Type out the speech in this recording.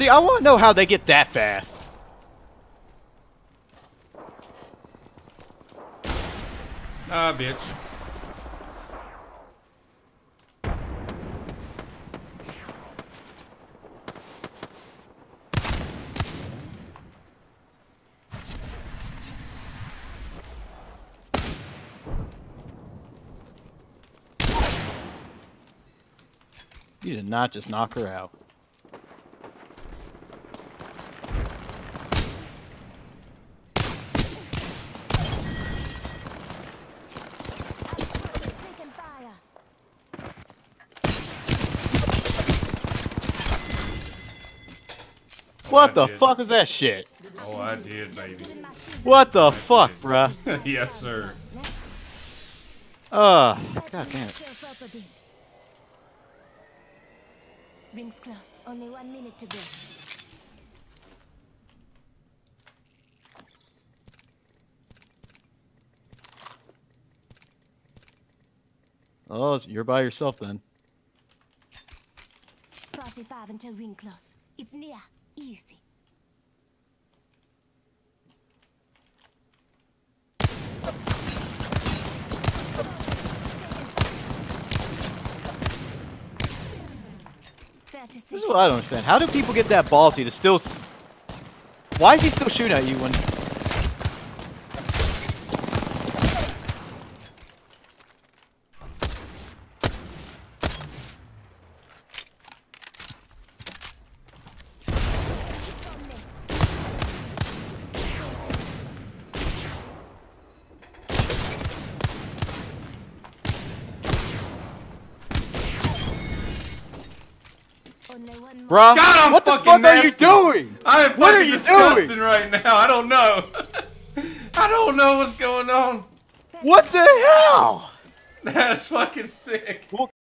See, I want to know how they get that fast. Ah, bitch. You did not just knock her out. What the fuck is that shit? Oh, I did, baby. What the fuck, bruh? Yes, sir. God damn it. Rings close. Only 1 minute to go. Oh, you're by yourself then. 45 until ring close. It's near. Easy. This is what I don't understand. How do people get that ballsy to still... Why is he still shooting at you when... Bruh, God, I'm what the fucking fuck nasty. are you doing? I am What are fucking you disgusting doing? right now. I don't know. I don't know what's going on. What the hell? That's fucking sick.